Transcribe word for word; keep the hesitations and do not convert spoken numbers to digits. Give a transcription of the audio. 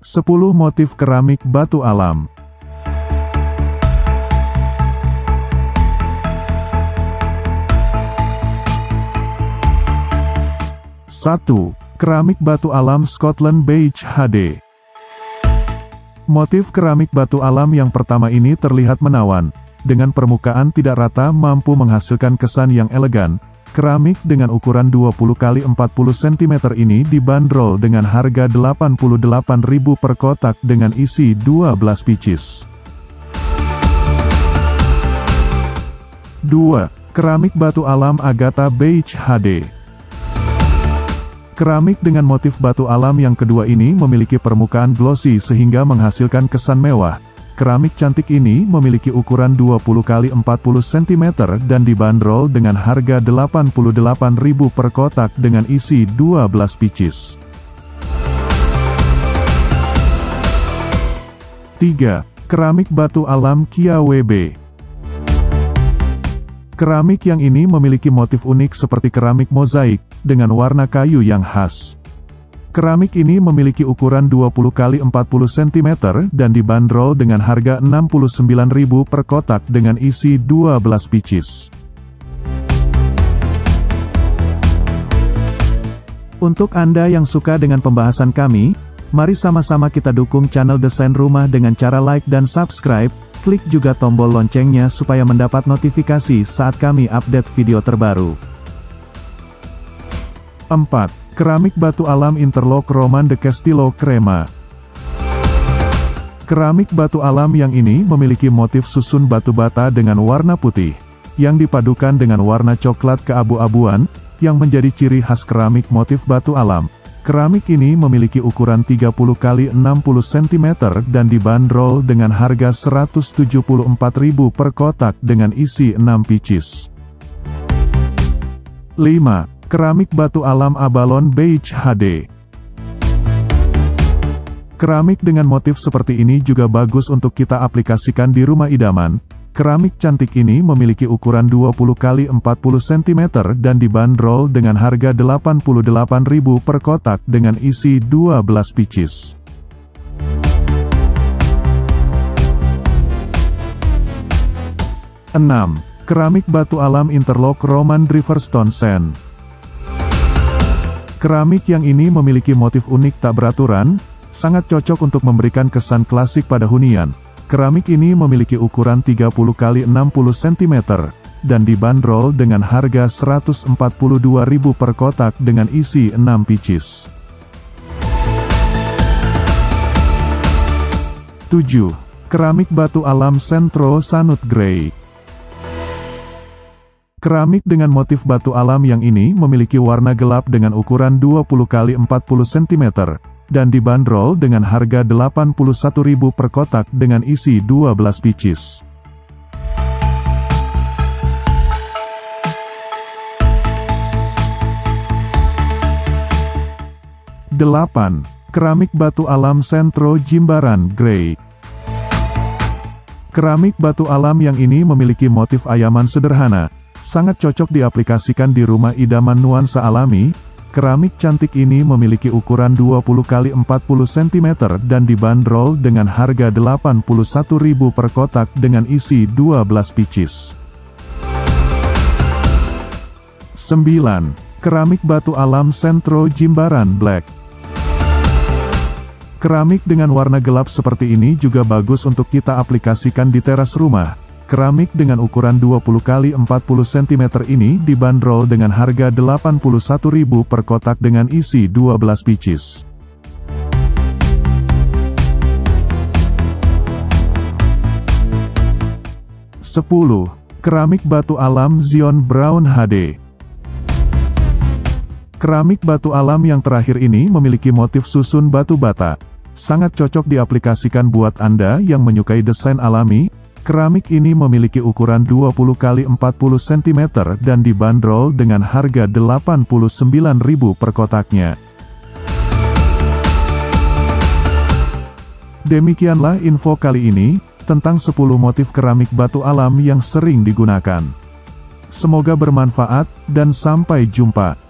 sepuluh motif keramik batu alam. satu. Keramik batu alam Scotland Beige H D. Motif keramik batu alam yang pertama ini terlihat menawan. Dengan permukaan tidak rata mampu menghasilkan kesan yang elegan. Keramik dengan ukuran dua puluh kali empat puluh sentimeter ini dibanderol dengan harga delapan puluh delapan ribu per kotak dengan isi dua belas pieces. dua. Keramik batu alam Agatha Beige H D. Keramik dengan motif batu alam yang kedua ini memiliki permukaan glossy sehingga menghasilkan kesan mewah. Keramik cantik ini memiliki ukuran dua puluh kali empat puluh sentimeter dan dibanderol dengan harga delapan puluh delapan ribu per kotak dengan isi dua belas pieces. tiga. Keramik batu alam Kia W B. Keramik yang ini memiliki motif unik seperti keramik mozaik, dengan warna kayu yang khas. Keramik ini memiliki ukuran dua puluh kali empat puluh sentimeter dan dibanderol dengan harga enam puluh sembilan ribu per kotak dengan isi dua belas pieces. Untuk Anda yang suka dengan pembahasan kami, mari sama-sama kita dukung channel Desain Rumah dengan cara like dan subscribe. Klik juga tombol loncengnya supaya mendapat notifikasi saat kami update video terbaru. empat. Keramik batu alam Interlock Roman de Castillo Crema. Keramik batu alam yang ini memiliki motif susun batu bata dengan warna putih, yang dipadukan dengan warna coklat keabu-abuan, yang menjadi ciri khas keramik motif batu alam. Keramik ini memiliki ukuran tiga puluh kali enam puluh sentimeter dan dibanderol dengan harga seratus tujuh puluh empat ribu per kotak dengan isi enam pieces. lima. Keramik batu alam Abalone Beige H D. Keramik dengan motif seperti ini juga bagus untuk kita aplikasikan di rumah idaman. Keramik cantik ini memiliki ukuran dua puluh kali empat puluh sentimeter dan dibanderol dengan harga delapan puluh delapan ribu per kotak dengan isi dua belas pieces. enam. Keramik batu alam Interlock Roman Riverstone Sand. Keramik yang ini memiliki motif unik tak beraturan, sangat cocok untuk memberikan kesan klasik pada hunian. Keramik ini memiliki ukuran tiga puluh kali enam puluh sentimeter, dan dibanderol dengan harga seratus empat puluh dua ribu per kotak dengan isi enam pieces. tujuh. Keramik batu alam Centro Sanut Grey. Keramik dengan motif batu alam yang ini memiliki warna gelap dengan ukuran dua puluh kali empat puluh sentimeter. Dan dibanderol dengan harga delapan puluh satu ribu per kotak dengan isi dua belas pieces. delapan. Keramik batu alam Centro Jimbaran Grey. Keramik batu alam yang ini memiliki motif ayaman sederhana, sangat cocok diaplikasikan di rumah idaman nuansa alami. Keramik cantik ini memiliki ukuran dua puluh kali empat puluh sentimeter dan dibanderol dengan harga delapan puluh satu ribu per kotak dengan isi dua belas pieces. sembilan. Keramik batu alam Centro Jimbaran Black. Keramik dengan warna gelap seperti ini juga bagus untuk kita aplikasikan di teras rumah. Keramik dengan ukuran dua puluh kali empat puluh sentimeter ini dibanderol dengan harga delapan puluh satu ribu per kotak dengan isi dua belas pieces. sepuluh. Keramik batu alam Zion Brown H D. Keramik batu alam yang terakhir ini memiliki motif susun batu bata. Sangat cocok diaplikasikan buat Anda yang menyukai desain alami. Keramik ini memiliki ukuran dua puluh kali empat puluh sentimeter dan dibanderol dengan harga delapan puluh sembilan ribu per kotaknya. Demikianlah info kali ini, tentang sepuluh motif keramik batu alam yang sering digunakan. Semoga bermanfaat, dan sampai jumpa.